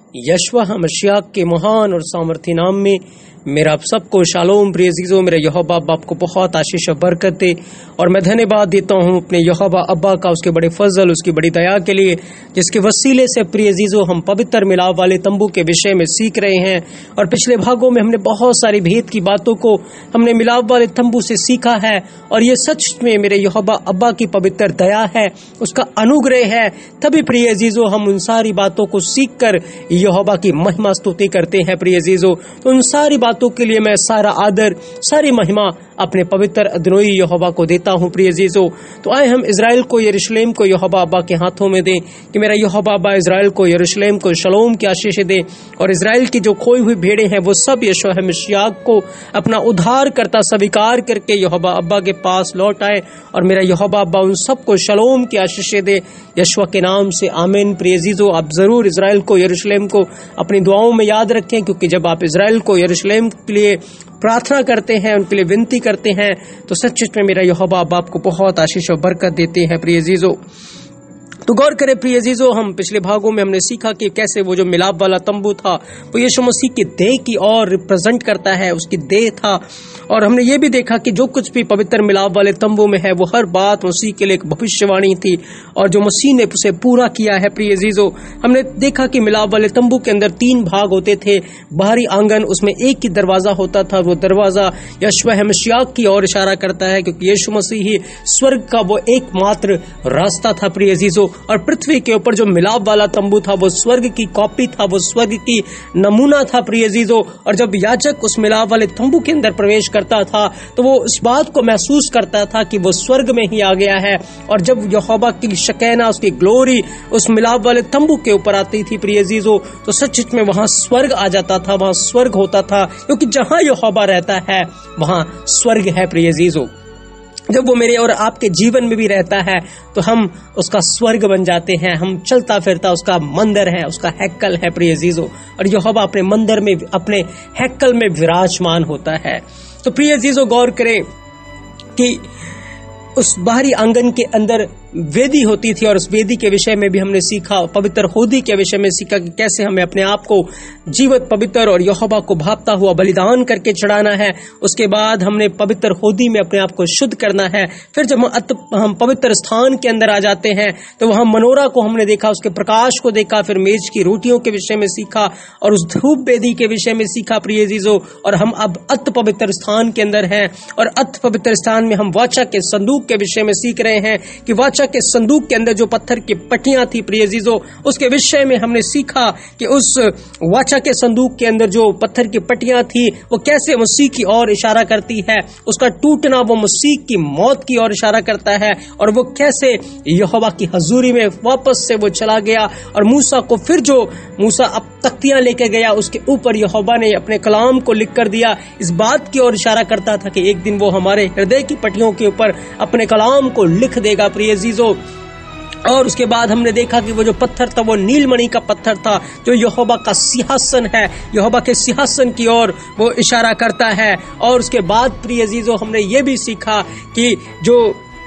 यशवा मसीह के महान और सामर्थी नाम में मेरा आप सबको शालोम प्रिय अजीजों, मेरे यहोवा बाप को बहुत आशीष और बरकत दे। और मैं धन्यवाद देता हूँ अपने यहोवा अब्बा का, उसके बड़े फजल, उसकी बड़ी दया के लिए, जिसके वसीले से प्रिय अजीजों हम पवित्र मिलाप वाले तंबू के विषय में सीख रहे हैं। और पिछले भागों में हमने बहुत सारी भेद की बातों को हमने मिलाप वाले तंबू से सीखा है। और ये सच में मेरे यहोवा अब्बा की पवित्र दया है, उसका अनुग्रह है। तभी प्रिय अजीजों हम उन सारी बातों को सीख कर यहोवा की महिमा स्तुति करते हैं। प्रिय अजीजों, तो उन सारी बातों के लिए मैं सारा आदर, सारी महिमा अपने पवित्र अदनोई यहोवा को देता हूँ। प्रिय अजीजों, तो आए हम इजराइल को, यरूशलेम को यहोवा अब्बा के हाथों में दें कि मेरा यहोवा अब्बा इजराइल को, यरूशलेम को शलोम की आशीष दे। और इजराइल की जो खोई हुई भेड़े हैं वो सब यशोह मसीह को अपना उद्धार करता स्वीकार करके यहोवा अब्बा के पास लौट आए। और मेरा यहोवा अब्बा उन सबको शलोम की आशीष दे यशवा के नाम से, आमीन। प्रिय अजीजों, आप जरूर इजराइल को, यरूशलेम को अपनी दुआओं में याद रखें, क्योंकि जब आप इजराइल को, यरूशलेम के लिए प्रार्थना करते हैं, उनके लिए विनती करते हैं, तो सच में मेरा यहोवा अब्बा आपको बहुत आशीष और बरकत देते हैं। प्रिय अजीजों, तो गौर करें प्रिय अजीजों, हम पिछले भागों में हमने सीखा कि कैसे वो जो मिलाप वाला तंबू था वो यीशु मसीह की देह की ओर रिप्रेजेंट करता है, उसकी देह था। और हमने ये भी देखा कि जो कुछ भी पवित्र मिलाप वाले तंबू में है वो हर बात मसीह के लिए एक भविष्यवाणी थी, और जो मसीह ने उसे पूरा किया है। प्रिय अजीजों, हमने देखा कि मिलाप वाले तंबू के अंदर 3 भाग होते थे। बाहरी आंगन, उसमें एक ही दरवाजा होता था, वो दरवाजा यशवा मसीह की ओर इशारा करता है, क्योंकि यीशु मसीह ही स्वर्ग का वो एकमात्र रास्ता था। प्रिय अजीजों, और पृथ्वी के ऊपर जो मिलाप वाला तंबू था वो स्वर्ग की कॉपी था, वो स्वर्ग की नमूना था। प्रिय अजीजों, और जब याजक उस मिलाप वाले तंबू के अंदर प्रवेश करता था तो वो इस बात को महसूस करता था कि वो स्वर्ग में ही आ गया है। और जब यहोवा की शकीना, उसकी ग्लोरी उस मिलाप वाले तंबू के ऊपर आती थी प्रिय अजीजों, तो सच में वहां स्वर्ग आ जाता था, वहां स्वर्ग होता था, क्योंकि जहां यहोवा रहता है वहां स्वर्ग है। प्रिय अजीजों, जब वो मेरे और आपके जीवन में भी रहता है तो हम उसका स्वर्ग बन जाते हैं, हम चलता फिरता उसका मंदिर है, उसका हैकल है। प्रिय अजीजों, और यहोवा अपने मंदिर में, अपने हैकल में विराजमान होता है। तो प्रिय अजीजों, गौर करें कि उस बाहरी आंगन के अंदर वेदी होती थी, और उस वेदी के विषय में भी हमने सीखा, पवित्र होदी के विषय में सीखा कि कैसे हमें अपने आप को जीवित, पवित्र और यहोवा को भापता हुआ बलिदान करके चढ़ाना है। उसके बाद हमने पवित्र होदी में अपने आप को शुद्ध करना है। फिर जब हम पवित्र स्थान के अंदर आ जाते हैं तो वहां मनोरा को हमने देखा, उसके प्रकाश को देखा, फिर मेज की रोटियों के विषय में सीखा, और उस धूप वेदी के विषय में सीखा। प्रिय अजीजों, और हम अब अति पवित्र स्थान के अंदर हैं, और अति पवित्र स्थान में हम वाचा के संदूक के विषय में सीख रहे हैं कि वाचा के संदूक के अंदर जो पत्थर की पट्टियां थी प्रिय अजीजों, उसके विषय में हमने सीखा कि उस वाचा के संदूक के अंदर जो पत्थर की पट्टियां थी वो कैसे मसीह की ओर इशारा करती है, उसका टूटना वो मसीह की मौत की ओर इशारा करता है, और वो कैसे यहोवा की हजूरी में वापस से वो चला गया। और मूसा को फिर जो मूसा अब तख्तियां लेके गया, उसके ऊपर यहोवा ने अपने कलाम को लिख कर दिया, इस बात की ओर इशारा करता था कि एक दिन वो हमारे हृदय की पट्टियों के ऊपर अपने कलाम को लिख देगा। प्रिय अजीजों, और उसके बाद हमने देखा कि वो जो पत्थर था वो नीलमणि का पत्थर था, जो यहोवा का सिंहासन है, यहोवा के सिंहासन की ओर वो इशारा करता है। और उसके बाद प्रिय अजीजों हमने ये भी सीखा कि जो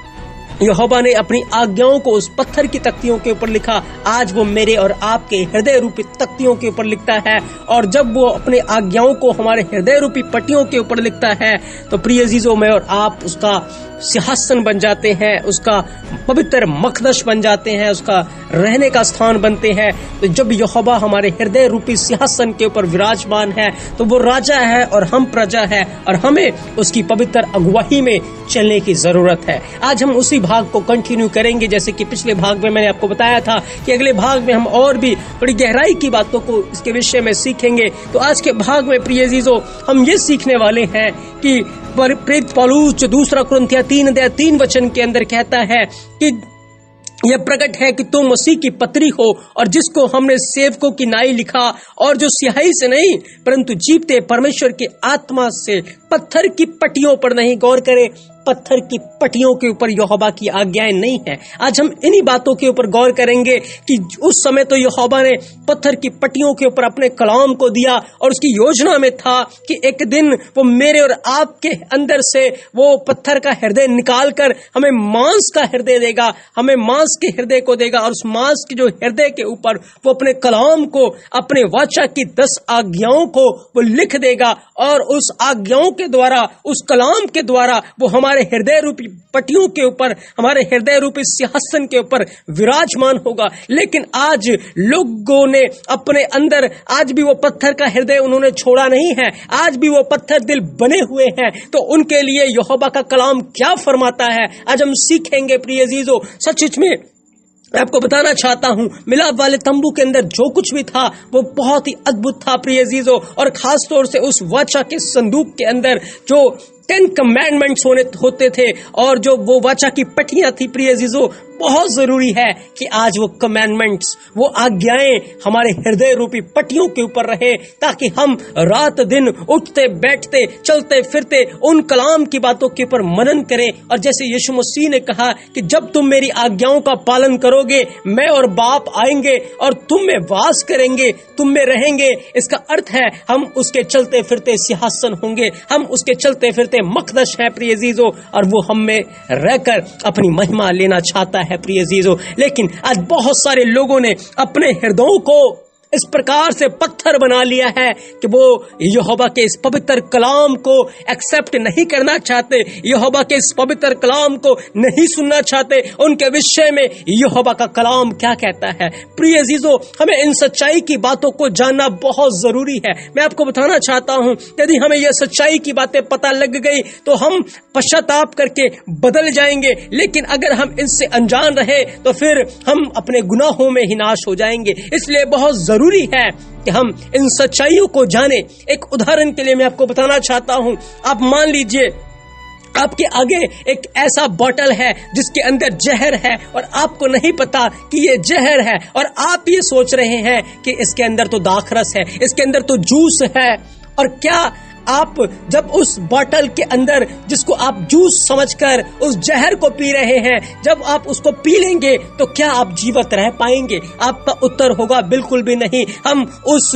यहोवा ने अपनी आज्ञाओं को उस पत्थर की तख्तियों के ऊपर लिखा, आज वो मेरे और आपके हृदय रूपी तख्तियों के ऊपर लिखता है। और जब वो अपने आज्ञाओं को हमारे हृदय रूपी पट्टियों के ऊपर लिखता है तो प्रिय अजीजों, मैं और आप उसका सिंहासन बन जाते हैं, उसका पवित्र मकदश बन जाते हैं, उसका रहने का स्थान बनते हैं। तो जब यहोवा हमारे हृदय रूपी सिंहासन के ऊपर विराजमान है तो वो राजा है और हम प्रजा है, और हमें उसकी पवित्र अगुवाई में चलने की जरूरत है। आज हम उसी भाग को कंटिन्यू करेंगे, जैसे कि पिछले भाग में मैंने आपको बताया था कि अगले भाग में हम और भी बड़ी गहराई की बातों को इसके विषय में सीखेंगे। तो आज के भाग में प्रिय अजीजों हम ये सीखने वाले हैं कि प्रेरित पौलुस जो 2 कुरिन्थियों 3:3 के अंदर कहता है कि यह प्रकट है कि तुम मसीह की पत्री हो, और जिसको हमने सेवकों की नाई लिखा, और जो स्याही से नहीं परंतु जीवते परमेश्वर की आत्मा से पत्थर की पट्टियों पर नहीं गौर करें, पत्थर की पट्टियों के ऊपर यहोवा की आज्ञाएं नहीं है। आज हम इन्हीं बातों के ऊपर गौर करेंगे कि उस समय तो यहोवा ने पत्थर की पट्टियों के ऊपर अपने कलाम को दिया और उसकी योजना में था कि एक दिन वो मेरे और आपके अंदर से वो पत्थर का हृदय निकाल कर हमें मांस का हृदय देगा, हमें मांस के हृदय को देगा, और उस मांस के जो हृदय के ऊपर वो अपने कलाम को, अपने वाचा की 10 आज्ञाओं को वो लिख देगा, और उस आज्ञाओं के द्वारा, उस कलाम के द्वारा वो हमारे हृदय रूपी पट्टियों के ऊपर, हमारे हृदय रूपी सिंहासन के ऊपर विराजमान होगा। लेकिन आज लोगों ने अपने अंदर आज भी वो पत्थर का हृदय उन्होंने छोड़ा नहीं है, आज भी वो पत्थर दिल बने हुए हैं। तो उनके लिए यहोवा का कलाम क्या फरमाता है, आज हम सीखेंगे प्रिय अजीजों। सचमुच में मैं आपको बताना चाहता हूं, मिलाप वाले तंबू के अंदर जो कुछ भी था वो बहुत ही अद्भुत था प्रिय अजीजों, और खास तौर से उस वाचा के संदूक के अंदर जो 10 कमांडमेंट्स होते थे और जो वो वाचा की पट्टियां थी प्रिय अजीजों, बहुत जरूरी है कि आज वो कमांडमेंट्स, वो आज्ञाएं हमारे हृदय रूपी पट्टियों के ऊपर रहे, ताकि हम रात दिन उठते बैठते चलते फिरते उन कलाम की बातों के ऊपर मनन करें। और जैसे यीशु मसीह ने कहा कि जब तुम मेरी आज्ञाओं का पालन करोगे, मैं और बाप आएंगे और तुम में वास करेंगे, तुम में रहेंगे। इसका अर्थ है हम उसके चलते फिरते सिंहासन होंगे, हम उसके चलते फिरते मकदस है प्रिय अजीजों, और वो हम में रहकर अपनी महिमा लेना चाहता है प्रिय अजीजों। लेकिन आज बहुत सारे लोगों ने अपने हृदयों को इस प्रकार से पत्थर बना लिया है कि वो यहोवा के इस पवित्र कलाम को एक्सेप्ट नहीं करना चाहते, यहोवा के इस पवित्र कलाम को नहीं सुनना चाहते। उनके विषय में यहोवा का कलाम क्या कहता है। प्रिय अजीजों, हमें इन सच्चाई की बातों को जानना बहुत जरूरी है। मैं आपको बताना चाहता हूं, यदि हमें यह सच्चाई की बातें पता लग गई तो हम पश्चाताप करके बदल जाएंगे, लेकिन अगर हम इनसे अनजान रहे तो फिर हम अपने गुनाहों में ही नाश हो जाएंगे। इसलिए बहुत जरूरी है कि हम इन सच्चाइयों को जाने। एक उदाहरण के लिए मैं आपको बताना चाहता हूं, आप मान लीजिए आपके आगे एक ऐसा बॉटल है जिसके अंदर जहर है और आपको नहीं पता कि ये जहर है, और आप ये सोच रहे हैं कि इसके अंदर तो दाखरस है, इसके अंदर तो जूस है। और क्या आप जब उस बॉटल के अंदर, जिसको आप जूस समझकर उस जहर को पी रहे हैं, जब आप उसको पी लेंगे तो क्या आप जीवित रह पाएंगे? आपका उत्तर होगा बिल्कुल भी नहीं। हम उस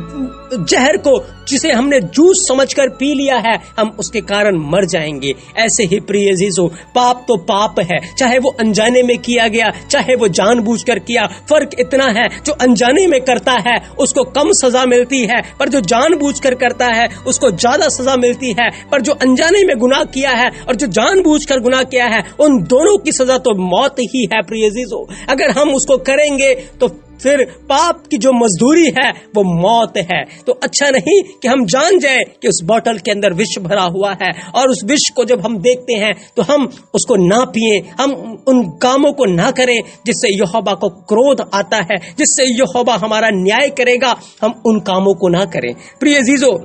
जहर को, जिसे हमने जूस समझकर पी लिया है, हम उसके कारण मर जाएंगे। ऐसे ही प्रिय अजीजों, पाप तो पाप है, चाहे वो अनजाने में किया गया, चाहे वो जानबूझकर किया। फर्क इतना है, जो अनजाने में करता है उसको कम सजा मिलती है, पर जो जानबूझकर करता है उसको ज्यादा सजा मिलती है। पर जो अनजाने में गुनाह किया है और जो जानबूझकर गुनाह किया है, उन दोनों की सजा तो मौत ही है प्रिय अजीजों। अगर हम उसको करेंगे तो फिर पाप की जो मजदूरी है वो मौत है। तो अच्छा नहीं कि हम जान जाए कि उस बोतल के अंदर विष भरा हुआ है, और उस विष को जब हम देखते हैं तो हम उसको ना पिए, हम उन कामों को ना करें जिससे यहोवा को क्रोध आता है, जिससे यहोवा हमारा न्याय करेगा। हम उन कामों को ना करें। प्रिय अजीजों,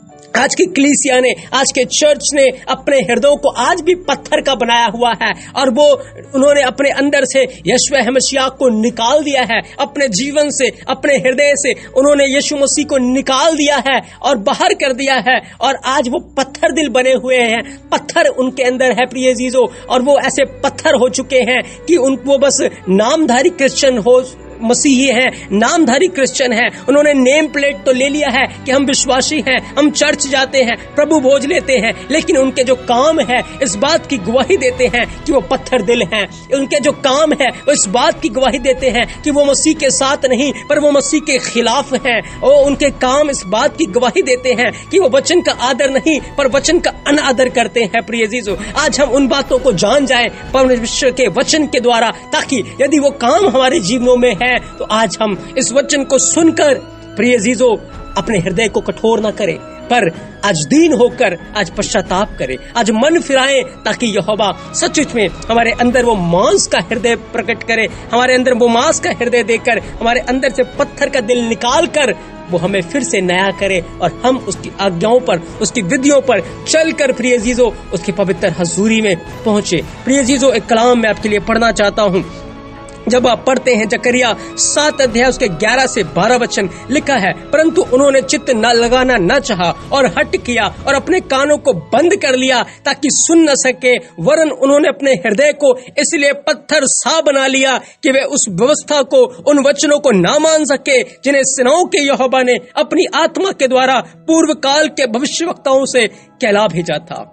आज की कलीसिया ने, आज के चर्च ने अपने हृदयों को आज भी पत्थर का बनाया हुआ है, और वो उन्होंने अपने अंदर से यीशु मसीह को निकाल दिया है। अपने जीवन से, अपने हृदय से उन्होंने यीशु मसीह को निकाल दिया है और बाहर कर दिया है, और आज वो पत्थर दिल बने हुए हैं। पत्थर उनके अंदर है प्रिय अजीजों, और वो ऐसे पत्थर हो चुके हैं कि वो बस नामधारी क्रिश्चियन हो, मसीही हैं, नामधारी क्रिश्चियन हैं। उन्होंने नेम प्लेट तो ले लिया है कि हम विश्वासी हैं, हम चर्च जाते हैं, प्रभु भोज लेते हैं, लेकिन उनके जो काम है इस बात की गवाही देते हैं कि वो पत्थर दिल हैं। उनके जो काम है वो इस बात की गवाही देते हैं कि वो मसीह के साथ नहीं, पर वो मसीह के खिलाफ हैं। और उनके काम इस बात की गवाही देते हैं कि वो वचन का आदर नहीं, पर वचन का अनादर करते हैं। प्रिय अजीजों, आज हम उन बातों को जान जाएं परमेश्वर के वचन के द्वारा, ताकि यदि वो काम हमारे जीवनों में है तो आज हम इस वचन को सुनकर प्रिय अजीजों अपने हृदय को कठोर न करें, पर आज दीन होकर आज पश्चाताप करें, आज मन फिराएं, ताकि यहोवा सचमुच में हमारे अंदर वो मांस का हृदय प्रकट करे, हमारे अंदर वो मांस का हृदय देकर हमारे अंदर से पत्थर का दिल निकाल कर वो हमें फिर से नया करे, और हम उसकी आज्ञाओं पर, उसकी विधियों पर चलकर प्रिय अजीजों उसकी पवित्र हजूरी में पहुंचे। प्रिय अजीजों, एक कलाम मैं आपके लिए पढ़ना चाहता हूं। जब आप पढ़ते हैं जकरिया 7 अध्याय उसके 11 से 12 वचन, लिखा है, परंतु उन्होंने चित्त न लगाना न चाहा और हट किया और अपने कानों को बंद कर लिया ताकि सुन न सके, वरन उन्होंने अपने हृदय को इसलिए पत्थर सा बना लिया कि वे उस व्यवस्था को, उन वचनों को ना मान सके जिन्हें सेनाओं के यहोवा ने अपनी आत्मा के द्वारा पूर्व काल के भविष्यवक्ताओं से कहला भेजा था।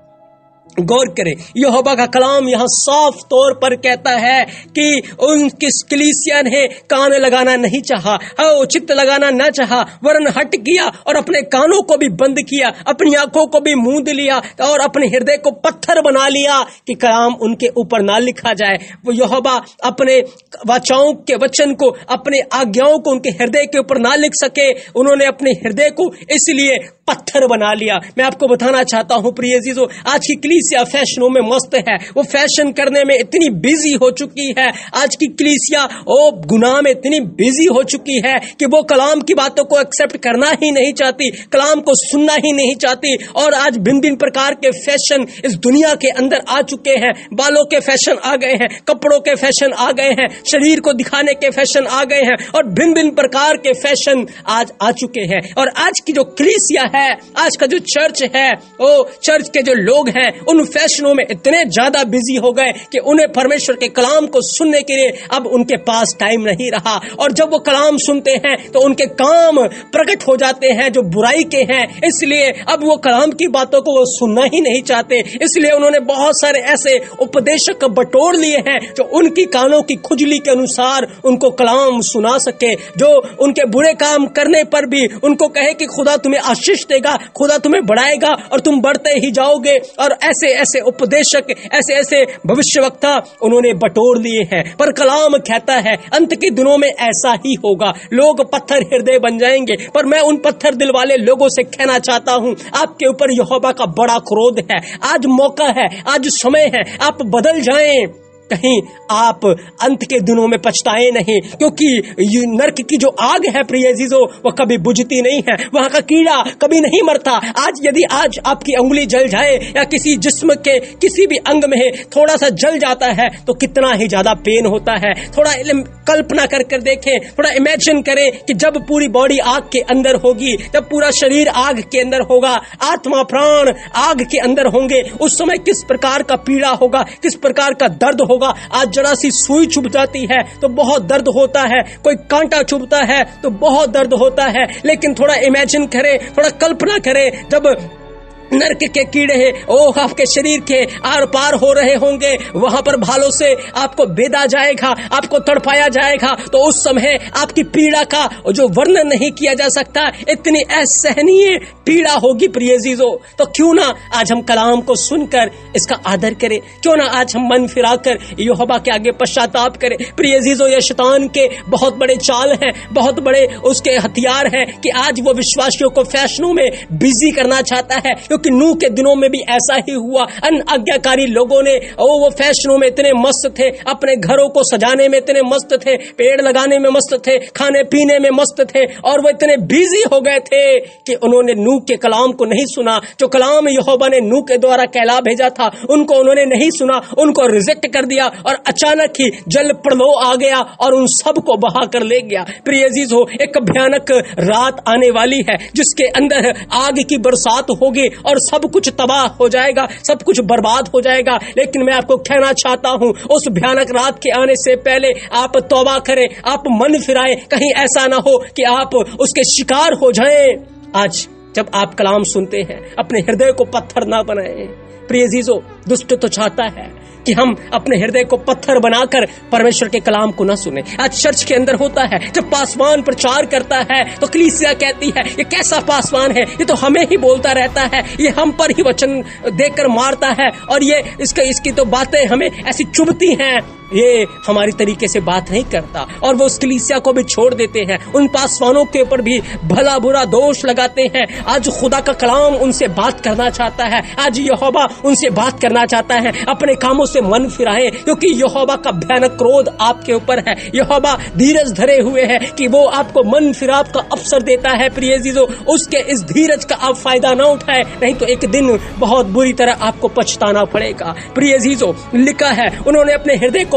गौर करें, यहोवा का कलाम यहाँ साफ तौर पर कहता है कि उनकी कलीसिया ने कान लगाना नहीं चाहा, चित्त लगाना न चाहा, वरन हट किया और अपने कानों को भी बंद किया, अपनी आंखों को भी मूंद लिया और अपने हृदय को पत्थर बना लिया कि कलाम उनके ऊपर ना लिखा जाए। वो यहोवा अपने वाचाओं के वचन को, अपने आज्ञाओं को उनके हृदय के ऊपर ना लिख सके, उन्होंने अपने हृदय को इसलिए पत्थर बना लिया। मैं आपको बताना चाहता हूं प्रिय अजीजों, आज की कलीसिया फैशनों में मस्त है, वो फैशन करने में इतनी बिजी हो चुकी है। आज की कलीसिया गुनाह में इतनी बिजी हो चुकी है कि वो कलाम की बातों को एक्सेप्ट करना ही नहीं चाहती, कलाम को सुनना ही नहीं चाहती। और आज भिन्न भिन्न प्रकार के फैशन इस दुनिया के अंदर आ चुके हैं। बालों के फैशन आ गए हैं, कपड़ों के फैशन आ गए हैं, शरीर को दिखाने के फैशन आ गए हैं और भिन्न भिन्न प्रकार के फैशन आज आ चुके हैं। और आज की जो कलीसिया है, आज का जो चर्च है, चर्च के जो लोग हैं, उन फैशनों में इतने ज्यादा बिजी हो गए कि उन्हें परमेश्वर के कलाम को सुनने के लिए अब उनके पास टाइम नहीं रहा। और जब वो कलाम सुनते हैं तो उनके काम प्रकट हो जाते हैं जो बुराई के हैं, इसलिए अब वो कलाम की बातों को वो सुनना ही नहीं चाहते। इसलिए उन्होंने बहुत सारे ऐसे उपदेशक बटोर लिए हैं जो उनकी कानों की खुजली के अनुसार उनको कलाम सुना सके, जो उनके बुरे काम करने पर भी उनको कहे कि खुदा तुम्हें आशीष देगा, खुदा तुम्हें बढ़ाएगा और तुम बढ़ते ही जाओगे। और ऐसे ऐसे उपदेशक, ऐसे ऐसे भविष्यवक्ता उन्होंने बटोर लिए हैं। पर कलाम कहता है अंत के दिनों में ऐसा ही होगा, लोग पत्थर हृदय बन जाएंगे। पर मैं उन पत्थर दिल वाले लोगों से कहना चाहता हूं, आपके ऊपर यहोवा का बड़ा क्रोध है। आज मौका है, आज समय है, आप बदल जाएं, कहीं आप अंत के दिनों में पछताए नहीं। क्योंकि नरक की जो आग है प्रिय अजीजों, वो कभी बुझती नहीं है, वहां का कीड़ा कभी नहीं मरता। यदि आज आपकी उंगली जल जाए या किसी जिस्म के किसी भी अंग में थोड़ा सा जल जाता है तो कितना ही ज्यादा पेन होता है। थोड़ा कल्पना कर देखें, थोड़ा इमेजिन करें कि जब पूरी बॉडी आग के अंदर होगी, जब पूरा शरीर आग के अंदर होगा, आत्मा प्राण आग के अंदर होंगे, उस समय किस प्रकार का पीड़ा होगा, किस प्रकार का दर्द होगा। आज जरा सी सुई चुभ जाती है तो बहुत दर्द होता है, कोई कांटा चुभता है तो बहुत दर्द होता है। लेकिन थोड़ा इमेजिन करें, थोड़ा कल्पना करें, जब नरक के कीड़े आपके शरीर के आर पार हो रहे होंगे, वहां पर भालों से आपको बेदा जाएगा, आपको तड़पाया जाएगा, तो उस समय आपकी पीड़ा का जो वर्णन नहीं किया जा सकता, इतनी असहनीय पीड़ा होगी प्रिय अजीजों। तो क्यों ना आज हम कलाम को सुनकर इसका आदर करें, क्यों ना आज हम मन फिराकर यहोवा के आगे पश्चाताप करें। प्रिय अजीजों, ये शैतान के बहुत बड़े चाल हैं, बहुत बड़े उसके हथियार हैं कि आज वो विश्वासियों को फैशनों में बिजी करना चाहता है। कि नूह के दिनों में भी ऐसा ही हुआ। अनाज्ञाकारी लोगों ने वो फैशनों में इतने मस्त थे, अपने घरों को सजाने में इतने मस्त थे, पेड़ लगाने में मस्त थे, खाने पीने में मस्त थे, और वो इतने बिजी हो गए थे कि उन्होंने नूह के कलाम को नहीं सुना। जो कलाम यहोवा ने नूह के द्वारा कहला भेजा था, उनको उन्होंने नहीं सुना, उनको रिजेक्ट कर दिया और अचानक ही जल प्रलय आ गया और उन सबको बहा कर ले गया। प्रिय अजीज हो, एक भयानक रात आने वाली है जिसके अंदर आग की बरसात होगी और सब कुछ तबाह हो जाएगा, सब कुछ बर्बाद हो जाएगा। लेकिन मैं आपको कहना चाहता हूं, उस भयानक रात के आने से पहले आप तौबा करें, आप मन फिराएं, कहीं ऐसा ना हो कि आप उसके शिकार हो जाएं। आज जब आप कलाम सुनते हैं, अपने हृदय को पत्थर ना बनाएं। प्रिय अजीजों, दुष्ट तो चाहता है कि हम अपने हृदय को पत्थर बनाकर परमेश्वर के कलाम को न सुने। आज चर्च के अंदर होता है, जब पासवान प्रचार करता है तो कलीसिया कहती है ये कैसा पासवान है, ये तो हमें ही बोलता रहता है, ये हम पर ही वचन देकर मारता है और ये इसकी तो बातें हमें ऐसी चुभती हैं, ये हमारी तरीके से बात नहीं करता। और वो उस कलीसिया को भी छोड़ देते हैं, उन पासवानों के ऊपर भी भला बुरा दोष लगाते हैं। आज खुदा का कलाम उनसे बात करना चाहता है, आज यहोवा उनसे बात करना चाहता है। अपने कामों से मन फिराएं, क्योंकि यहोवा का भयानक क्रोध आपके ऊपर है। यहोवा धीरज धरे हुए है कि वो आपको मन फिराव का अवसर देता है। प्रिय अजीजों, उसके इस धीरज का आप फायदा ना उठाए, नहीं तो एक दिन बहुत बुरी तरह आपको पछताना पड़ेगा। प्रिय अजीजों, लिखा है उन्होंने अपने हृदय को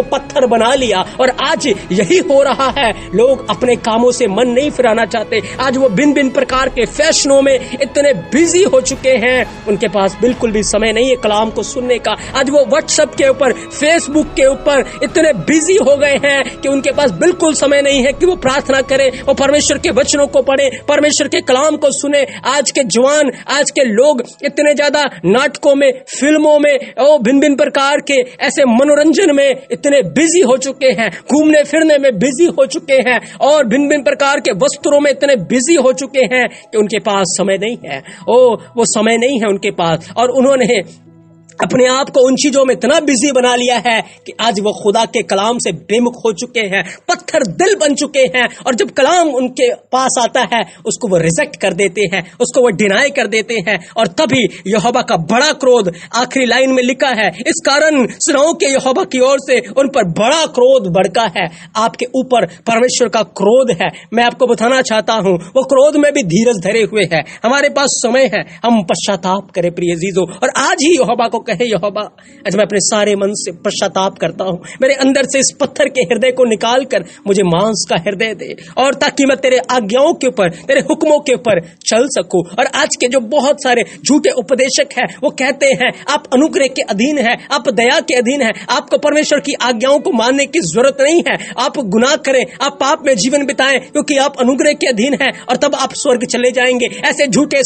पत्थर बना लिया। और आज यही हो रहा है, लोग अपने कामों से मन नहीं फिराना चाहते। आज वो भिन्न भिन्न प्रकार के फैशनों में इतने बिजी हो चुके हैं, उनके पास बिल्कुल भी समय नहीं है कलाम को सुनने का। आज वो व्हाट्सएप के ऊपर, फेसबुक के ऊपर इतने बिजी हो गए हैं कि उनके पास बिल्कुल समय नहीं है कि वो प्रार्थना करें, वो परमेश्वर के वचनों को पढ़े, परमेश्वर के कलाम को सुने। आज के जवान, आज के लोग इतने ज्यादा नाटकों में, फिल्मों में, भिन्न भिन्न प्रकार के ऐसे मनोरंजन में इतने बिजी हो चुके हैं, घूमने फिरने में बिजी हो चुके हैं और भिन्न भिन्न प्रकार के वस्त्रों में इतने बिजी हो चुके हैं कि उनके पास समय नहीं है। वो समय नहीं है उनके पास, और उन्होंने अपने आप को उन चीजों में इतना बिजी बना लिया है कि आज वो खुदा के कलाम से बेमुख हो चुके हैं, पत्थर दिल बन चुके हैं। और जब कलाम उनके पास आता है, उसको वो रिजेक्ट कर देते हैं, उसको वो डिनाई कर देते हैं। और तभी यहोवा का बड़ा क्रोध, आखिरी लाइन में लिखा है, इस कारण सुनाओ के यहोवा की ओर से उन पर बड़ा क्रोध भड़का है। आपके ऊपर परमेश्वर का क्रोध है। मैं आपको बताना चाहता हूं, वो क्रोध में भी धीरज धरे हुए है। हमारे पास समय है, हम पश्चाताप करें प्रिय अजीजों। और आज ही यहोवा को कहे, यहोवा आज मैं अपने सारे मन से पश्चाताप करता हूं, मेरे अंदर से इस पत्थर के हृदय को निकाल कर मुझे मांस का हृदय दे, और ताकि मैं तेरे आज्ञाओं के ऊपर, तेरे हुक्मों के ऊपर चल सकूं। और आज के जो बहुत सारे झूठे उपदेशक हैं, वो कहते हैं आप अनुग्रह के अधीन हैं, आप दया के अधीन हैं, आपको परमेश्वर की आज्ञाओं को मानने की जरूरत नहीं है, आप गुनाह करें, आप पाप में जीवन बिताएं क्योंकि आप अनुग्रह के अधीन हैं और तब आप स्वर्ग चले जाएंगे। ऐसे झूठे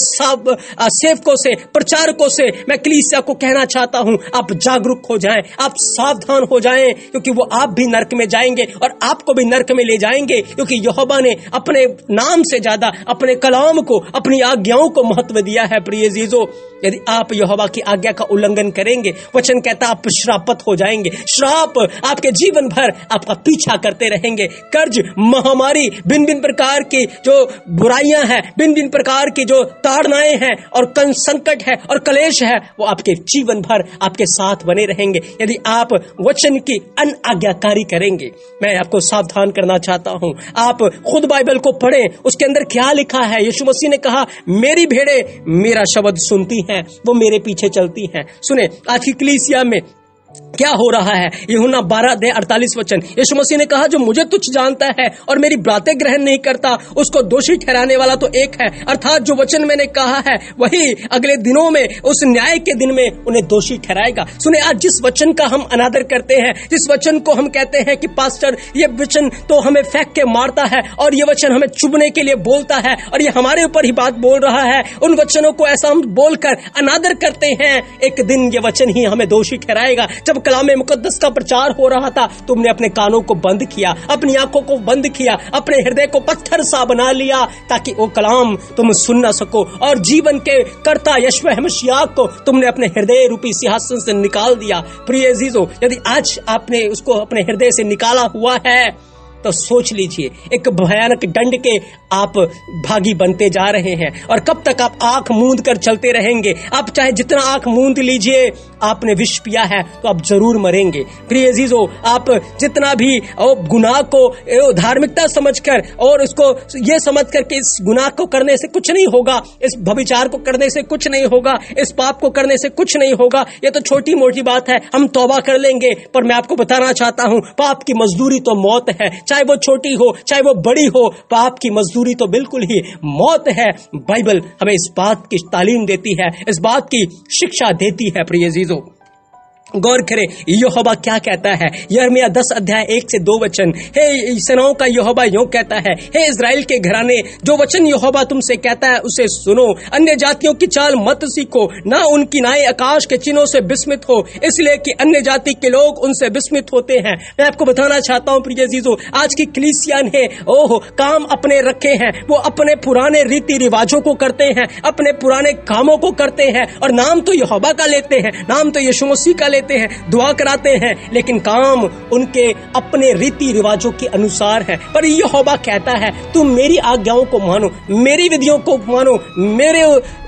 सेवकों से, प्रचारकों से मैं कलीसिया को कहना चाहता हूं, आप जागरूक हो जाएं, आप सावधान हो जाएं, क्योंकि वो आप भी नरक में जाएंगे और आपको भी नरक में ले जाएंगे। क्योंकि यहोवा ने अपने नाम से ज्यादा अपने कलाम को, अपनी आज्ञाओं को महत्व दिया है। प्रिय अजीजों, यदि आप यहोवा की आज्ञा का उल्लंघन करेंगे, वचन कहता आप श्रापित हो जाएंगे। श्राप आपके जीवन भर आपका पीछा करते रहेंगे। कर्ज, महामारी, भिन्न भिन्न प्रकार की जो बुराइयां हैं, भिन्न भिन्न प्रकार की जो ताड़नाएं हैं और संकट है और कलेश है, वो आपके जीवन भर आपके साथ बने रहेंगे यदि आप वचन की अनाज्ञाकारी करेंगे। मैं आपको सावधान करना चाहता हूं, आप खुद बाइबल को पढ़ें, उसके अंदर क्या लिखा है। यीशु मसीह ने कहा, मेरी भेड़ें मेरा शब्द सुनती हैं, वो मेरे पीछे चलती हैं। सुने, आज की कलीसिया में क्या हो रहा है। यूहन्ना 12:48 यीशु मसीह ने कहा, जो मुझे तुच्छ जानता है और मेरी बातें ग्रहण नहीं करता, उसको दोषी ठहराने वाला तो एक है, अर्थात जो वचन मैंने कहा है वही अगले दिनों में, उस न्याय के दिन में उन्हें दोषी ठहराएगा। सुने, आज जिस वचन का हम अनादर करते हैं, जिस वचन को हम कहते हैं कि पास्टर ये वचन तो हमें फेंक के मारता है और ये वचन हमें चुभने के लिए बोलता है और ये हमारे ऊपर ही बात बोल रहा है, उन वचनों को ऐसा हम बोलकर अनादर करते हैं, एक दिन ये वचन ही हमें दोषी ठहराएगा। जब कलाम मुकद्दस का प्रचार हो रहा था, तुमने अपने कानों को बंद किया, अपनी आंखों को बंद किया, अपने हृदय को पत्थर सा बना लिया ताकि वो कलाम तुम सुन ना सको। और जीवन के कर्ता यीशु मसीह को तुमने अपने हृदय रूपी सिंहासन से निकाल दिया। प्रिय अजीजों, यदि आज आपने उसको अपने हृदय से निकाला हुआ है तो सोच लीजिए, एक भयानक दंड के आप भागी बनते जा रहे हैं। और कब तक आप आंख मूंद कर चलते रहेंगे? आप चाहे जितना आंख मूंद लीजिए, आपने विष पिया है तो आप जरूर मरेंगे। प्रिय अजीजों, आप जितना भी गुनाह को धार्मिकता समझकर और उसको ये समझकर कि इस गुनाह को करने से कुछ नहीं होगा, इस व्यभिचार को करने से कुछ नहीं होगा, इस पाप को करने से कुछ नहीं होगा, ये तो छोटी मोटी बात है, हम तौबा कर लेंगे। पर मैं आपको बताना चाहता हूं, पाप की मजदूरी तो मौत है, चाहे वो छोटी हो चाहे वो बड़ी हो, पाप की मजदूरी तो बिल्कुल ही मौत है। बाइबल हमें इस बात की तालीम देती है, इस बात की शिक्षा देती है। प्रिय अजीजों, गौर करें यहोवा क्या कहता है। यिर्मयाह 10:1-2 हे सेनाओं का यहोवा यूं कहता है, हे इज़राइल के घराने, जो वचन यहोवा तुमसे कहता है उसे सुनो। अन्य जातियों की चाल मत सीखो, ना उनकी नाई आकाश के चिन्हों से विस्मित हो, इसलिए कि अन्य जाति के लोग उनसे विस्मित होते हैं। मैं आपको बताना चाहता हूं प्रिय अजीजों, आज की कलीसिया ने काम अपने रखे हैं, वो अपने पुराने रीति रिवाजों को करते हैं, अपने पुराने कामों को करते हैं और नाम तो यहोवा का लेते हैं, नाम तो यीशु मसीह का लेते हैं, दुआ कराते हैं, लेकिन काम उनके अपने रीति रिवाजों के अनुसार है। पर यहोवा कहता है, तुम मेरी आज्ञाओं को मानो, मेरी विधियों को मानो, मेरे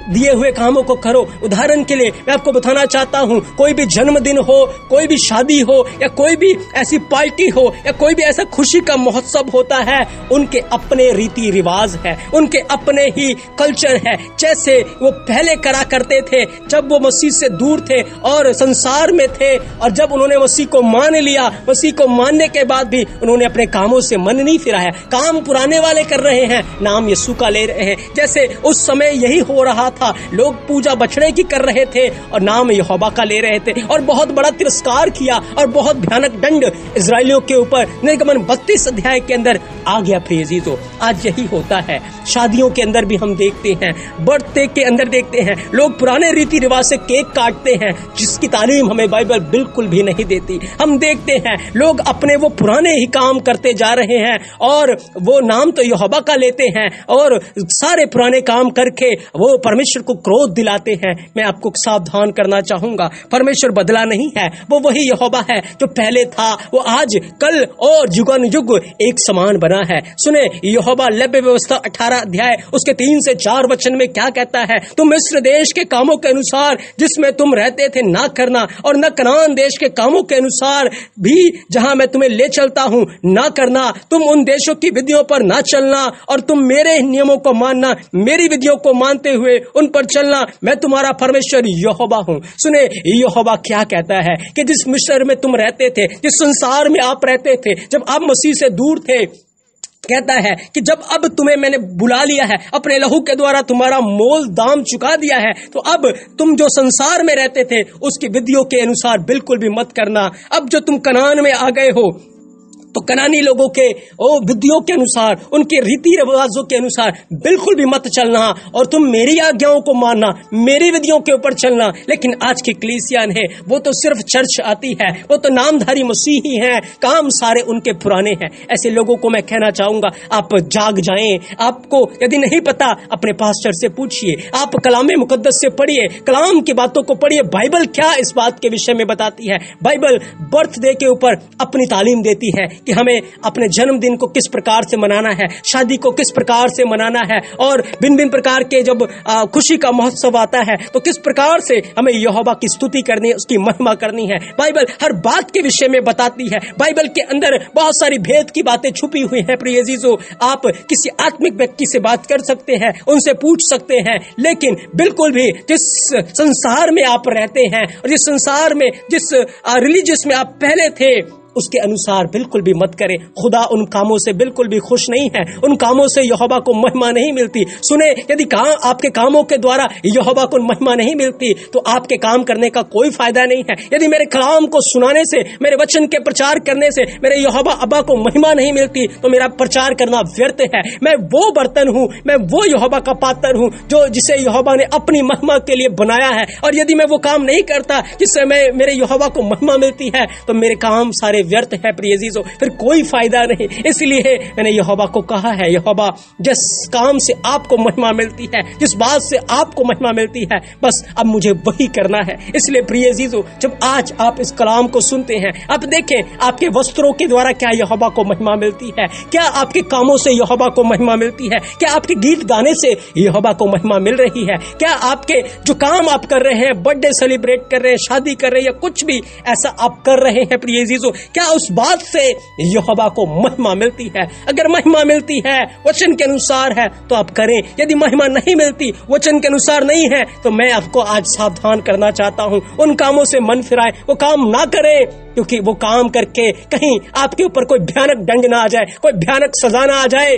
दिए हुए कामों को करो। उदाहरण के लिए मैं आपको बताना चाहता हूँ, कोई भी जन्मदिन हो, कोई भी शादी हो, या कोई भी ऐसी पार्टी हो, या कोई भी ऐसा खुशी का महोत्सव होता है, उनके अपने रीति रिवाज है, उनके अपने ही कल्चर है। जैसे वो पहले करा करते थे जब वो मसीह से दूर थे और संसार में थे, और जब उन्होंने मसीह को मान लिया, मसीह को मानने के बाद भी उन्होंने अपने कामों से मन नहीं फिराया। काम पुराने वाले कर रहे हैं, नाम यीशु का ले रहे हैं। जैसे उस समय यही हो रहा था, लोग पूजा बछड़े की कर रहे थे और नाम यहोवा का ले रहे थे, और बहुत बड़ा तिरस्कार किया और बहुत भयानक दंड इजरायलियों के ऊपर निर्गमन 32 अध्याय के अंदर आ गया। प्रिय अजीजों, आज यही होता है। शादियों के अंदर भी हम देखते हैं, बर्थडे के अंदर देखते हैं, लोग पुराने रीति रिवाज से केक काटते हैं, जिसकी तालीम हमें बाइबल बिल्कुल भी नहीं देती। हम देखते हैं लोग अपने वो पुराने ही काम करते जा रहे हैं और वो नाम तो यहोवा का लेते हैं और सारे पुराने काम करके वो परमेश्वर को क्रोध दिलाते हैं। मैं आपको सावधान करना चाहूंगा, परमेश्वर बदला नहीं है, वो वही यहोवा है जो पहले था, वो आज कल और जुगानुजुग एक समान बना है। सुने, यहोवा लेवी व्यवस्था 18 अध्याय उसके 3 से 4 वचन में क्या कहता है? तुम मिस्र देश के कामों के अनुसार जिसमें तुम रहते थे ना करना, और न कनान देश के कामों के अनुसार भी जहां मैं तुम्हें ले चलता हूं ना करना। तुम उन देशों की विधियों पर ना चलना, और तुम मेरे नियमों को मानना, मेरी विधियों को मानते हुए उन पर चलना। मैं तुम्हारा परमेश्वर यहोवा हूं। सुने, यहोवा क्या कहता है कि जिस मिस्र में तुम रहते थे, जिस संसार में आप रहते थे, जब आप मसीह से दूर थे, कहता है कि जब अब तुम्हें मैंने बुला लिया है, अपने लहू के द्वारा तुम्हारा मोल दाम चुका दिया है, तो अब तुम जो संसार में रहते थे उसकी विधियों के अनुसार बिल्कुल भी मत करना। अब जो तुम कनान में आ गए हो तो कनानी लोगों के विधियों के अनुसार, उनके रीति रिवाजों के अनुसार बिल्कुल भी मत चलना, और तुम मेरी आज्ञाओं को मानना, मेरी विधियों के ऊपर चलना। लेकिन आज की कलीसिया है, वो तो सिर्फ चर्च आती है, वो तो नामधारी मसीही हैं, काम सारे उनके पुराने हैं। ऐसे लोगों को मैं कहना चाहूंगा, आप जाग जाएं। आपको यदि नहीं पता, अपने पास्टर से पूछिए, आप कलाम मुकद्दस से पढ़िए, कलाम की बातों को पढ़िए। बाइबल क्या इस बात के विषय में बताती है? बाइबल बर्थडे के ऊपर अपनी तालीम देती है कि हमें अपने जन्मदिन को किस प्रकार से मनाना है, शादी को किस प्रकार से मनाना है, और भिन्न भिन्न प्रकार के जब खुशी का महोत्सव आता है तो किस प्रकार से हमें यहोवा की स्तुति करनी है, उसकी महिमा करनी है। बाइबल हर बात के विषय में बताती है। बाइबल के अंदर बहुत सारी भेद की बातें छुपी हुई हैं। प्रिय अजीजों, आप किसी आत्मिक व्यक्ति से बात कर सकते हैं, उनसे पूछ सकते हैं, लेकिन बिल्कुल भी जिस संसार में आप रहते हैं और जिस संसार में, जिस रिलीजियस में आप पहले थे, उसके अनुसार बिल्कुल भी मत करें। खुदा उन कामों से बिल्कुल भी खुश नहीं है, उन कामों से यहोवा को महिमा नहीं मिलती। सुने, यदि आपके कामों के द्वारा यहोवा को महिमा नहीं मिलती तो आपके काम करने का कोई फायदा नहीं है। यदि मेरे कलाम को सुनाने से, मेरे वचन के प्रचार करने से मेरे यहोवा अब्बा को महिमा नहीं मिलती तो मेरा प्रचार करना व्यर्थ है। मैं वो बर्तन हूँ, मैं वो यहोवा का पात्र हूँ जो जिसे यहोवा ने अपनी महिमा के लिए बनाया है, और यदि मैं वो काम नहीं करता जिससे मेरे यहोवा को महिमा मिलती है तो मेरे काम सारे व्यर्थ है। प्रिय अजीजों, फिर कोई फायदा नहीं। इसलिए मैंने यहोवा को कहा है, यहोवा जिस काम से आपको महिमा मिलती है, जिस बात से आपको महिमा मिलती है, बस अब मुझे वही करना है। इसलिए प्रिय अजीजों, जब आज आप इस कलाम को सुनते हैं, आप देखें आपके वस्त्रों के द्वारा क्या यहोवा को महिमा मिलती है, क्या आपके कामों से यहोवा को महिमा मिलती है, क्या आपके गीत गाने से यहोवा को महिमा मिल रही है, क्या आपके जो काम आप कर रहे हैं, बर्थडे सेलिब्रेट कर रहे हैं, शादी कर रहे हैं, या कुछ भी ऐसा आप कर रहे हैं, प्रिय अजीजों, क्या उस बात से यहोवा को महिमा मिलती है? अगर महिमा मिलती है, वचन के अनुसार है, तो आप करें। यदि महिमा नहीं मिलती, वचन के अनुसार नहीं है, तो मैं आपको आज सावधान करना चाहता हूं, उन कामों से मन फिराएं, वो काम ना करें, क्योंकि वो काम करके कहीं आपके ऊपर कोई भयानक दंड ना आ जाए, कोई भयानक सजा ना आ जाए।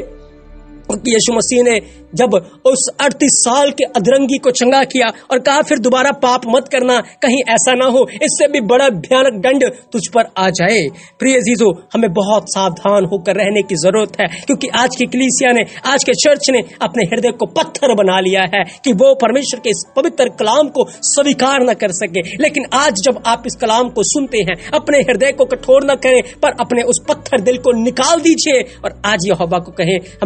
यीशु मसीह ने जब उस 38 साल के अधरंगी को चंगा किया और कहा फिर दोबारा पाप मत करना, कहीं ऐसा ना हो इससे भी बड़ा भयानक दंड तुझ पर आ जाए। प्रिय अजीजों, हमें बहुत सावधान होकर रहने की जरूरत है, क्योंकि आज की कलीसिया ने, आज के चर्च ने अपने हृदय को पत्थर बना लिया है कि वो परमेश्वर के इस पवित्र कलाम को स्वीकार न कर सके। लेकिन आज जब आप इस कलाम को सुनते हैं, अपने हृदय को कठोर न करें, पर अपने उस पत्थर दिल को निकाल दीजिए और आज यहोवा को कहें, हमें मांस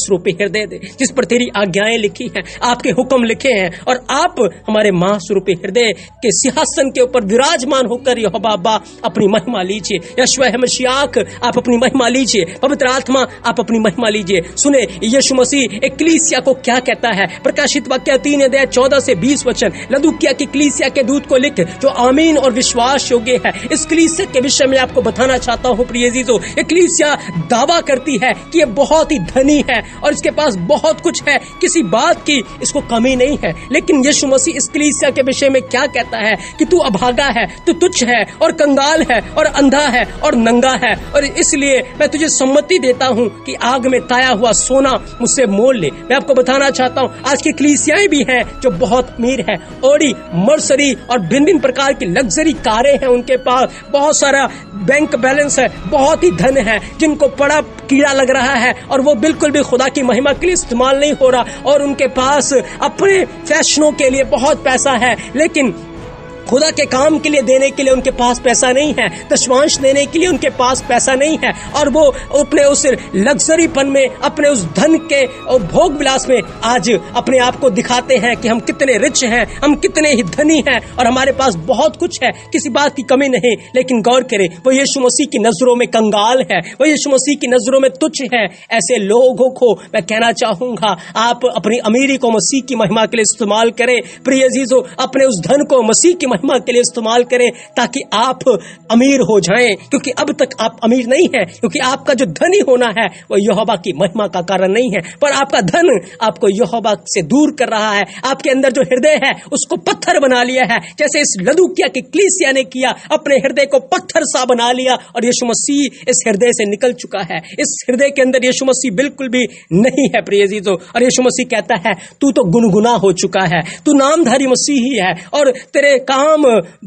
रूपी हृदय दे जिस पर तेरी आज्ञाएं लिखी हैं, आपके हुक्म लिखे हैं, और आप हमारे मांस रूपी हृदय के सिंहासन के ऊपर विराजमान होकर यहोवा अब्बा अपनी महिमा लीजिए। यहोवा मसीह आप अपनी महिमा लीजिए, पवित्र आत्मा आप अपनी महिमा लीजिए। सुने यीशु मसीह एक कलीसिया को क्या कहता है। प्रकाशित वाक्य 3:14 से 20 वचन, लदुकिया की कलीसिया के दूत को लिख जो आमीन और विश्वास योग्य है। इस कलीसिया के विषय में आपको बताना चाहता हूं प्रिय अजीजों, ये कलीसिया दावा करती है कि ये बहुत ही धनी है और इसके पास बहुत कुछ है, किसी बात की इसको कमी नहीं है। लेकिन यीशु मसीह इस कलीसिया के विषय में क्या कहता है कि तू अभागा है, तू तुच्छ है और कंगाल है और अंधा है और नंगा है, और इसलिए मैं तुझे सम्मति देता हूं कि आग में ताया हुआ सोना मुझसे मोल ले। मैं आपको बताना चाहता हूं आज की कलीसियाएं भी हैं जो बहुत अमीर है, ओडी मर्सरी और भिन्न भिन्न प्रकार की लग्जरी कारें हैं, उनके पास बहुत सारा बैंक बैलेंस है, बहुत ही धन है, जिनको बड़ा कीड़ा लग रहा है और वो बिल्कुल भी खुदा की महिमा के लिए इस्तेमाल नहीं हो रहा, और उनके पास अपने फैशनों के लिए बहुत पैसा है, लेकिन खुदा के काम के लिए देने के लिए उनके पास पैसा नहीं है, दशमांश देने के लिए उनके पास पैसा नहीं है, और वो अपने उस लग्जरीपन में, अपने उस धन के और भोग विलास में आज अपने आप को दिखाते हैं कि हम कितने रिच हैं, हम कितने ही धनी हैं और हमारे पास बहुत कुछ है, किसी बात की कमी नहीं। लेकिन गौर करें, वो यीशु मसीह की नजरों में कंगाल है, वो यीशु मसीह की नजरों में तुच्छ है। ऐसे लोगों को मैं कहना चाहूंगा, आप अपनी अमीरी को मसीह की महिमा के लिए इस्तेमाल करें। प्रिय अजीजों, अपने उस धन को मसीह की महिमा के लिए इस्तेमाल करें ताकि आप अमीर हो जाएं, क्योंकि अब तक आप अमीर नहीं हैं, क्योंकि आपका जो धनी होना है वो यहोवा की महिमा का कारण नहीं है, पर आपका धन आपको यहोवा से दूर कर रहा है। आपके अंदर जो हृदय है उसको पत्थर बना लिया है, जैसे इस लदुकिया की कलीसिया ने किया, अपने हृदय को पत्थर सा बना लिया, और यीशु मसीह इस हृदय से निकल चुका है। इस हृदय के अंदर यीशु मसीह बिल्कुल भी नहीं है प्रिय अजीजों, और यीशु मसीह कहता है तू तो गुनगुना हो चुका है, तू नामधारी मसीही है और तेरे काम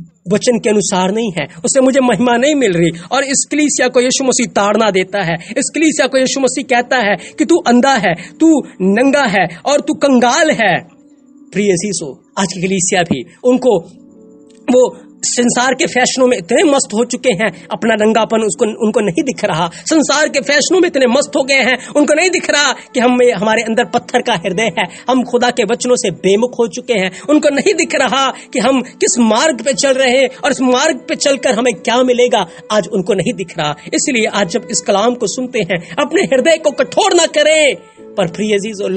वचन के अनुसार नहीं है, उससे मुझे महिमा नहीं मिल रही। और इस कलीसिया को यीशु मसीह ताड़ना देता है, इस कलीसिया को यीशु मसीह कहता है कि तू अंधा है, तू नंगा है और तू कंगाल है। प्रिय अजीजों, आज की कलीसिया भी उनको वो संसार के फैशनों में इतने मस्त हो चुके हैं, अपना नंगापन उनको नहीं दिख रहा। संसार के फैशनों में इतने मस्त हो गए हैं, उनको नहीं दिख रहा कि हमारे अंदर पत्थर का हृदय है, हम खुदा के वचनों से बेमुख हो चुके हैं। उनको नहीं दिख रहा कि हम किस मार्ग पे चल रहे हैं और इस मार्ग पे चलकर हमें क्या मिलेगा, आज उनको नहीं दिख रहा। इसलिए आज जब इस कलाम को सुनते हैं, अपने हृदय को कठोर ना करें, पर प्रिय अजीजों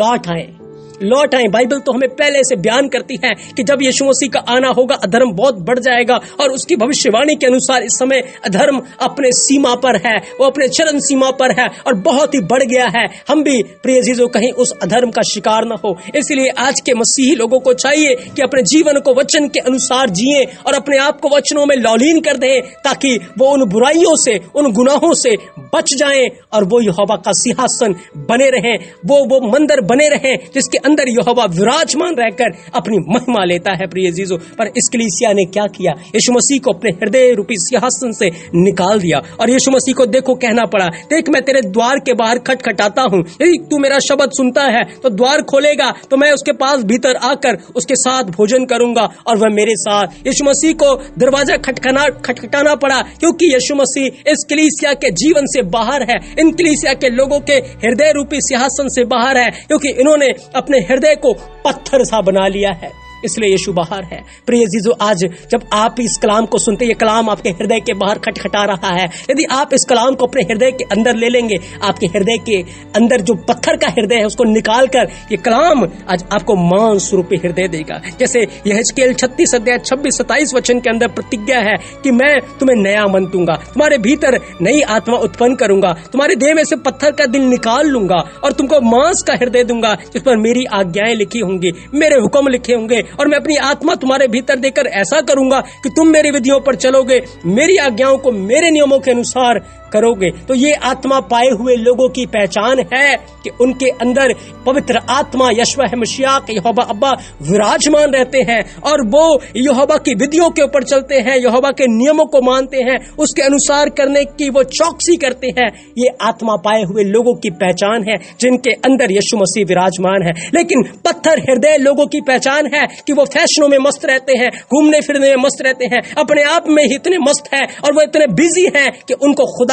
लौट आए। बाइबल तो हमें पहले से बयान करती है कि जब यीशु मसीह का आना होगा अधर्म बहुत बढ़ जाएगा, और उसकी भविष्यवाणी के अनुसार इस समय अधर्म अपने सीमा पर है, वो अपने चरम सीमा पर है और बहुत ही बढ़ गया है। हम भी प्रिय अजीजों कहीं उस अधर्म का शिकार न हो। इसलिए आज के मसीही लोगों को चाहिए कि अपने जीवन को वचन के अनुसार जिए और अपने आप को वचनों में लौलीन कर दें, ताकि वो उन बुराइयों से, उन गुनाहों से बच जाएं और वो यहोवा का सिंहासन बने रहें, वो मंदिर बने रहें जिसके अंदर यहोवा विराजमान रहकर अपनी महिमा लेता है। प्रिय अजीजों, पर इस कलीसिया ने क्या किया, यीशु मसीह को अपने हृदय रूपी सिंहासन से निकाल दिया, और यीशु मसीह को देखो कहना पड़ा, देख मैं तेरे द्वार के बाहर खटखटाता हूं, यदि तू मेरा शब्द सुनता है तो द्वार खोलेगा तो मैं उसके पास भीतर आकर उसके साथ भोजन करूंगा और वह मेरे साथ। यीशु मसीह को दरवाजा खटखटाना पड़ा, क्योंकि यीशु मसीह इस कलीसिया के जीवन से बाहर है, इन कलीसिया के लोगों के हृदय रूपी सिंहासन से बाहर है, क्योंकि इन्होंने अपने हृदय को पत्थर सा बना लिया है, इसलिए यीशु बाहर है। प्रिय अजीजों, आज जब आप इस कलाम को सुनते, ये कलाम आपके हृदय के बाहर खटखटा रहा है, यदि आप इस कलाम को अपने हृदय के अंदर ले लेंगे, आपके हृदय के अंदर जो पत्थर का हृदय है उसको निकाल कर ये कलाम आज आपको मांस रूपी हृदय देगा। जैसे यहेजकेल 36:26-27 वचन के अंदर प्रतिज्ञा है कि मैं तुम्हें नया मन दूंगा, तुम्हारे भीतर नई आत्मा उत्पन्न करूंगा, तुम्हारे देह में से पत्थर का दिल निकाल लूंगा और तुमको मांस का हृदय दूंगा जिस पर मेरी आज्ञाएं लिखी होंगी, मेरे हुक्म लिखे होंगे, और मैं अपनी आत्मा तुम्हारे भीतर देकर ऐसा करूंगा कि तुम मेरी विधियों पर चलोगे, मेरी आज्ञाओं को मेरे नियमों के अनुसार करोगे। तो ये आत्मा पाए हुए लोगों की पहचान है कि उनके अंदर पवित्र आत्मा यहोवा मसीह यहोवा अब्बा विराजमान रहते हैं और वो यहोवा की विधियों के ऊपर चलते हैं, यहोवा के नियमों को मानते हैं, उसके अनुसार करने की वो चौकसी करते हैं। ये आत्मा पाए हुए लोगों की पहचान है जिनके अंदर यीशु मसीह विराजमान है। लेकिन पत्थर हृदय लोगों की पहचान है कि वो फैशनों में मस्त रहते हैं, घूमने फिरने में मस्त रहते हैं, अपने आप में ही इतने मस्त है और वो इतने बिजी हैं कि उनको खुदा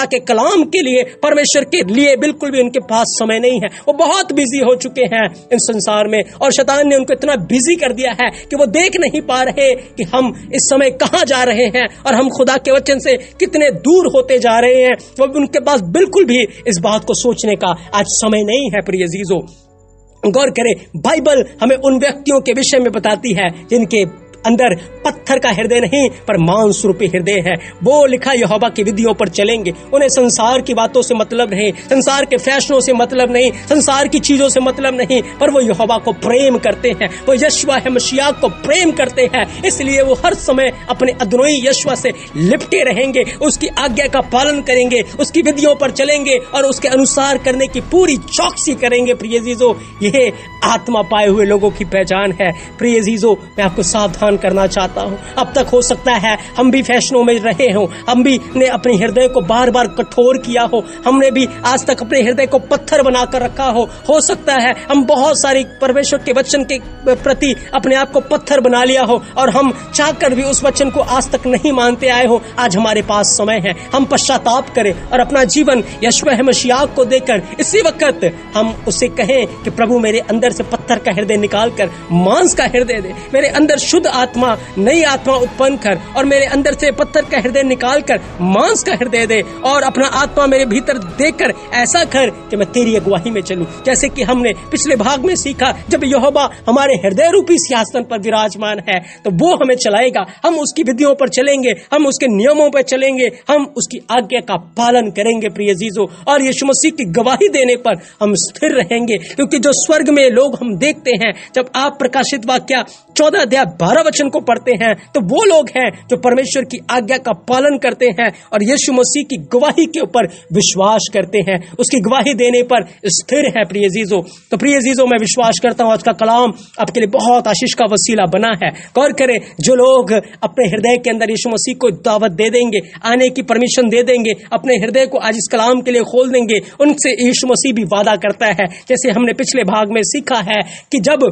के कलाम के लिए, परमेश्वर के लिए बिल्कुल भी उनके पास समय नहीं है। वो बहुत बिजी हो चुके हैं इस संसार में, और शैतान ने उनको इतना बिजी कर दिया है कि वो देख नहीं पा रहे कि हम इस समय कहां जा रहे हैं और हम खुदा के वचन से कितने दूर होते जा रहे हैं। वो उनके पास बिल्कुल भी इस बात को सोचने का आज समय नहीं है। प्रिय अजीजों, गौर करें, बाइबल हमें उन व्यक्तियों के विषय में बताती है जिनके अंदर पत्थर का हृदय नहीं पर मांस रूपी हृदय है। वो लिखा यहोवा की विधियों पर चलेंगे, उन्हें संसार की बातों से मतलब नहीं, संसार के फैसलों से मतलब नहीं, संसार की चीजों से मतलब नहीं, पर वो यहोवा को प्रेम करते हैं, वो यशवा है मसीहा को प्रेम करते हैं। इसलिए वो हर समय अपने अदनोई यशवा से लिपटे रहेंगे, उसकी आज्ञा का पालन करेंगे, उसकी विधियों पर चलेंगे और उसके अनुसार करने की पूरी चौकसी करेंगे। प्रिय अजीजों, यह आत्मा पाए हुए लोगों की पहचान है। प्रिय अजीजों, मैं आपको सावधान करना चाहता हूं। अब तक हो सकता है हम भी फैशनों में रहे हों, हम भी ने अपने हृदय को बार बार कठोर किया हो, हमने भी आज तक अपने हृदय को पत्थर बनाकर रखा हो सकता है हम बहुत सारी परमेश्वर के वचन के प्रति अपने आप को पत्थर बना लिया हो और हम चाहकर भी उस वचन को आज तक नहीं मानते आए हो। आज हमारे पास समय है, हम पश्चाताप करें और अपना जीवन यशवा मसीह को देकर इसी वक्त हम उसे कहें कि प्रभु मेरे अंदर से पत्थर का हृदय निकाल कर मांस का हृदय दे, मेरे अंदर शुद्ध आत्मा, नई आत्मा उत्पन्न कर और मेरे अंदर से पत्थर का हृदय निकाल कर मांस का हृदय दे और अपना आत्मा मेरे भीतर देकर ऐसा कर कि मैं तेरी अगुवाई में चलूं। जैसे कि हमने पिछले भाग में सीखा, जब यहोवा हमारे हृदय रूपी सिंहासन पर विराजमान है तो वो हमें चलाएगा, हम उसकी विधियों पर चलेंगे, हम उसके नियमों पर चलेंगे, हम उसकी आज्ञा का पालन करेंगे। प्रिय अजीजों, और यीशु मसीह की गवाही देने पर हम स्थिर रहेंगे, क्योंकि जो स्वर्ग में लोग हम देखते हैं, जब आप प्रकाशित वाक्य 14 अध्याय 12 वचन को पढ़ते हैं तो वो लोग हैं जो परमेश्वर की आज्ञा का पालन करते हैं और यीशु मसीह की गवाही के ऊपर विश्वास करते हैं, उसकी गवाही देने पर स्थिर है। प्रिय अजीजों, तो प्रिय अजीजों, मैं विश्वास करता हूं आज का कलाम आपके लिए बहुत आशीष का वसीला बना है। गौर करें, जो लोग अपने हृदय के अंदर यीशु मसीह को दावत दे देंगे, आने की परमिशन दे देंगे, अपने हृदय को आज इस कलाम के लिए खोल देंगे, उनसे यीशु मसीह भी वादा करता है, जैसे हमने पिछले भाग में सीखा है कि जब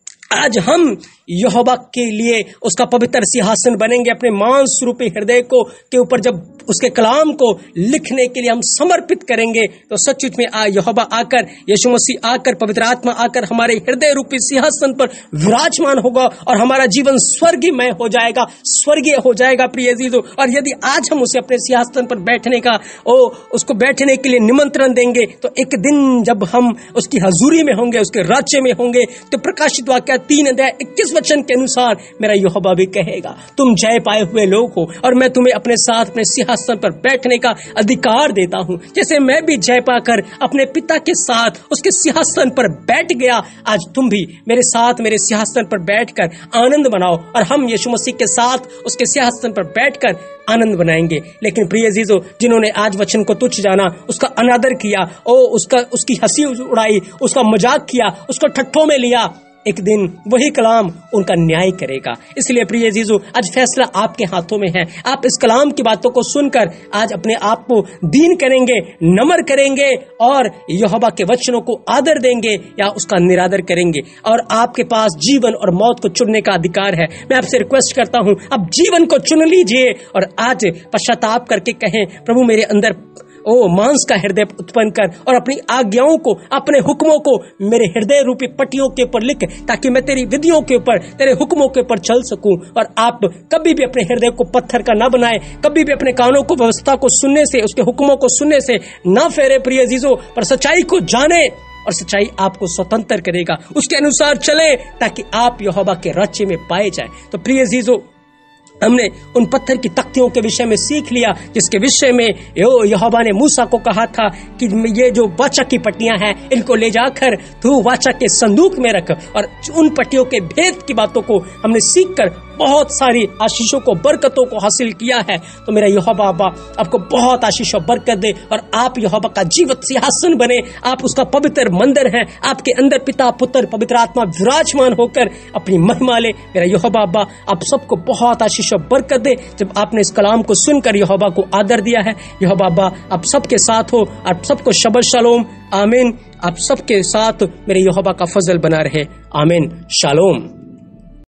आज हम यहोवा के लिए उसका पवित्र सिंहासन बनेंगे, अपने मांस रूपी हृदय को के ऊपर जब उसके कलाम को लिखने के लिए हम समर्पित करेंगे तो सचमुच में यहोवा आकर, यीशु मसीह आकर, पवित्र आत्मा आकर हमारे हृदय रूपी सिंहासन पर विराजमान होगा और हमारा जीवन स्वर्गीय हो जाएगा, स्वर्गीय हो जाएगा। प्रिय अजीजों, और यदि आज हम उसे अपने सिंहासन पर बैठने का उसको बैठने के लिए निमंत्रण देंगे तो एक दिन जब हम उसकी हजूरी में होंगे, उसके राज्य में होंगे, तो प्रकाशित वाक्य 3 अध्याय 21 वचन के अनुसार मेरा यहोवा भी कहेगा, तुम जय पाए हुए लोग हो और मैं तुम्हें अपने साथ अपने सिंहासन पर बैठने का अधिकार देता हूं। जैसे मैं भी जय पाकर अपने पिता के साथ उसके सिंहासन पर बैठ गया, आज तुम भी मेरे साथ मेरे सिंहासन पर बैठकर आनंद बनाओ और हम यीशु मसीह के साथ उसके सिंहासन पर बैठकर आनंद बनाएंगे। लेकिन प्रिय अजीजों, जिन्होंने आज वचन को तुच्छ जाना, उसका अनादर किया, उसकी हंसी उड़ाई, उसका मजाक किया, उसको ठट्ठों में लिया, एक दिन वही कलाम उनका न्याय करेगा। इसलिए प्रिय अजीजों, आज फैसला आपके हाथों में है। आप इस कलाम की बातों को सुनकर आज अपने आप को दीन करेंगे, नम्र करेंगे और यहोवा के वचनों को आदर देंगे या उसका निरादर करेंगे, और आपके पास जीवन और मौत को चुनने का अधिकार है। मैं आपसे रिक्वेस्ट करता हूं, अब जीवन को चुन लीजिए और आज पश्चाताप करके कहें, प्रभु मेरे अंदर मांस का हृदय उत्पन्न कर और अपनी आज्ञाओं को, अपने हुक्मों को मेरे हृदय रूपी पट्टियों के ऊपर लिख, ताकि मैं तेरी विधियों के ऊपर, तेरे हुक्मों के ऊपर चल सकूं। और आप कभी भी अपने हृदय को पत्थर का ना बनाए, कभी भी अपने कानों को व्यवस्था को सुनने से, उसके हुक्मों को सुनने से ना फेरे प्रिय अजीजों, पर सच्चाई को जाने और सच्चाई आपको स्वतंत्र करेगा, उसके अनुसार चले ताकि आप यहोवा के राज्य में पाए जाए। तो प्रिय अजीजों, हमने उन पत्थर की तख्तियों के विषय में सीख लिया, जिसके विषय में यहोवा ने मूसा को कहा था कि ये जो वाचा की पट्टियां हैं, इनको ले जाकर तू वाचा के संदूक में रख। और उन पट्टियों के भेद की बातों को हमने सीखकर बहुत सारी आशीषों को, बरकतों को हासिल किया है। तो मेरा यहोवा अब्बा आपको बहुत आशीष और बरकत दे और आप यहोवा का जीवित सिंहासन बने, आप उसका पवित्र मंदिर हैं, आपके अंदर पिता, पुत्र, पवित्र आत्मा विराजमान होकर अपनी महिमा ले। मेरा यहोवा अब्बा आप सबको बहुत आशीष और बरकत दे। जब आपने इस कलाम को सुनकर यहोवा को आदर दिया है, यहोवा अब्बा आप सबके साथ हो, आप सबको शबद शालोम, आमीन। आप सबके साथ मेरे यहोवा का फजल बना रहे, आमीन, शालोम।